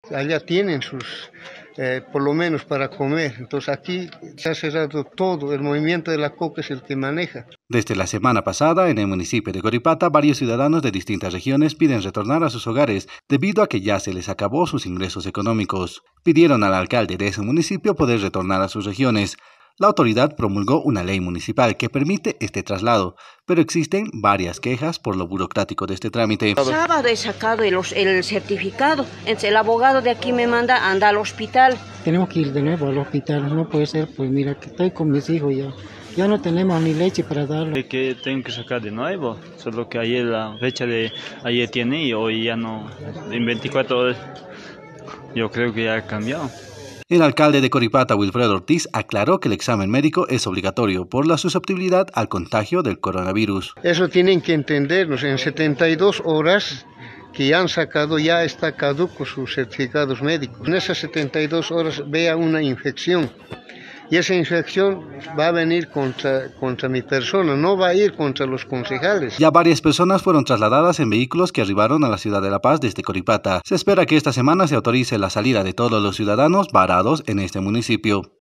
Allá tienen sus, por lo menos para comer. Entonces aquí se ha cerrado todo, el movimiento de la coca es el que maneja. Desde la semana pasada, en el municipio de Coripata, varios ciudadanos de distintas regiones piden retornar a sus hogares debido a que ya se les acabó sus ingresos económicos. Pidieron al alcalde de ese municipio poder retornar a sus regiones. La autoridad promulgó una ley municipal que permite este traslado, pero existen varias quejas por lo burocrático de este trámite. El sábado he sacado el certificado, el abogado de aquí me manda, anda al hospital. Tenemos que ir de nuevo al hospital, no puede ser, pues mira que estoy con mis hijos ya. Ya no tenemos ni leche para darle. Que tengo que sacar de nuevo, solo que ayer la fecha de ayer tiene y hoy ya no, en 24 horas yo creo que ya ha cambiado. El alcalde de Coripata, Wilfredo Ortiz, aclaró que el examen médico es obligatorio por la susceptibilidad al contagio del coronavirus. Eso tienen que entendernos, en 72 horas que ya han sacado ya está caduco sus certificados médicos. En esas 72 horas vea una infección. Y esa infección va a venir contra mi persona, no va a ir contra los concejales. Ya varias personas fueron trasladadas en vehículos que arribaron a la ciudad de La Paz desde Coripata. Se espera que esta semana se autorice la salida de todos los ciudadanos varados en este municipio.